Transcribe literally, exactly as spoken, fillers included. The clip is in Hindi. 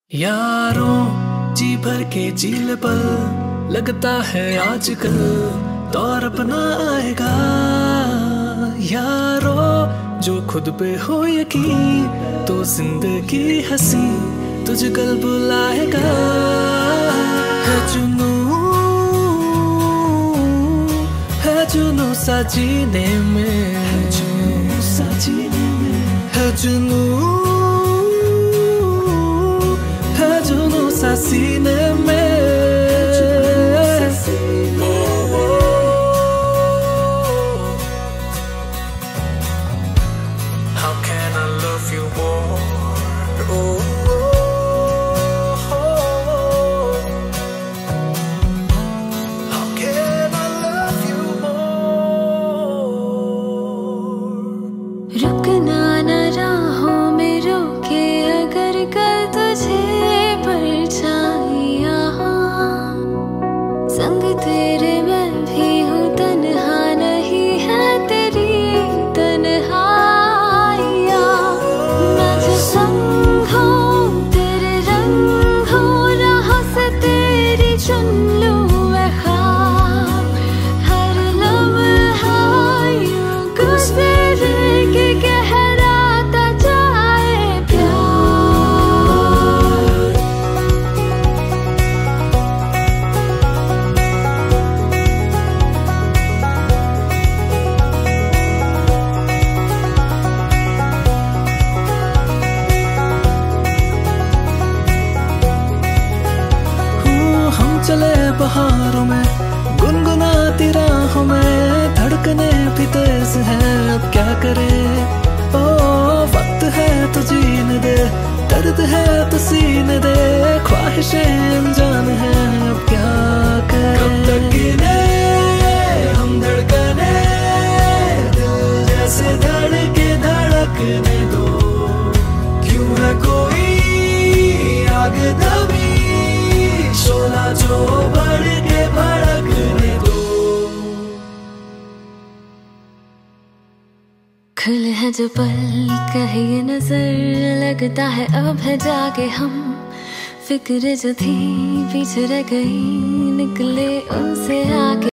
यारों जी भर के झील पल लगता है आजकल दौर अपना आएगा। यारों जो खुद पे हो यकीन तो जिंदगी हंसी तुझे कल बुलाएगा। है जुनू है जुनू सा जीने में, है जुनू सा जीने में, है जुनू जुनू सा सीने में। How can I love you more? Oh, how can I love you more? रुकना न राहों में रोके अगर कल तुझे संग तेरे मैं भी हूँ, तन्हा नहीं है तेरी तन्हाइया। मैं जो संग हूँ तेरे रंग हूँ, राह से तेरी चुन लूँ मैं ख्वाब। हर लम्हा यूं गुज़रे कि गहराता जाए प्यार। चले बहारों में गुनगुनाती राहों में, धड़कने भी तेज है अब क्या करे। ओ वक्त है तो जीने दे, दर्द है तो सीने दे, ख्वाहिशें अनजान है अब क्या करे। कब तक गिने हम धड़कने, दिल जैसे धड़के धड़कने दो। क्यों है कोई आग दबी, शोला जो बढ़ के भड़कने दो। खुले हैं जो पल कहीं नजर, लगता है अब है जागे हम। फिक्र जो थी पीछे रह गई, निकले उनसे आगे।